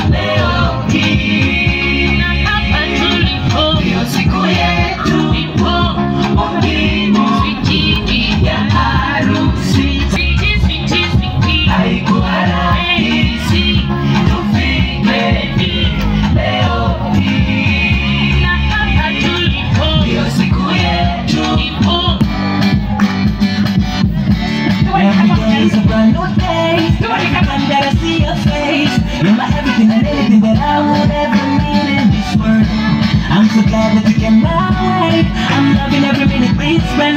leo hii na hapa tulipo ndio siku yetu ipo muhimu wiki ya harusi. Haikuwa rahisi tufike leo hii na hapa tulipo ndio siku yetu ipo. Every day is a brand new day. Every time that I see your face, you're my everything and anything that I would ever need in this world. I'm so glad that you came my way. I'm loving every minute we spend.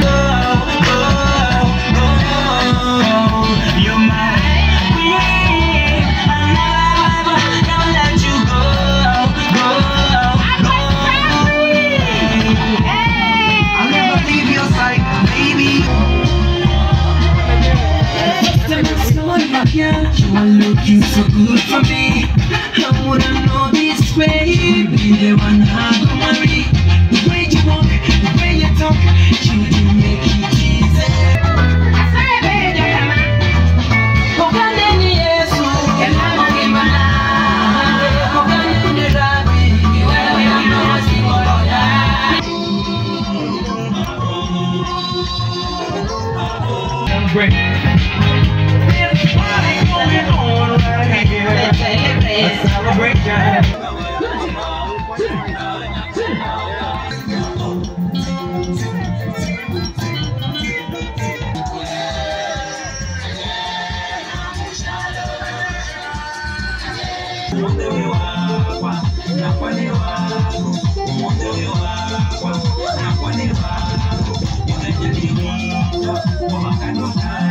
You're my queen. I'll never let you go. I'll never leave your side, baby. Yeah, you are looking so good for me. I wouldn't know this way. Be the one I go marry. The way you walk, the way you talk, you do make it easy. Great. Celebration.